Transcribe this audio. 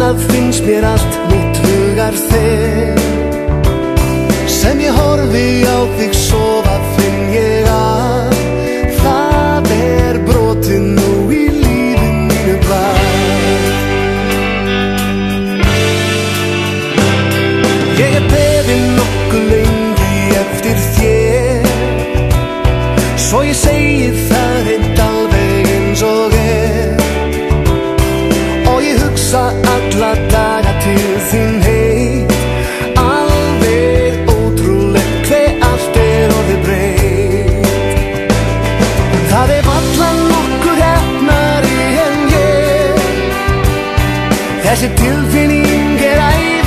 það finnst mér allt mitt hugar þig. Sem ég horfi á þig sofa finn ég að það brotið nú í lífi mínu blað. Ég beðið nokkuð lengi eftir þér, svo ég segi það hreint alveg eins og og ég hugsa alla daga til þín heit. Alveg ótrúlegt hve allt orðið breytt. Það varla nokkuð heppnari en ég. Þessi tilfinning æði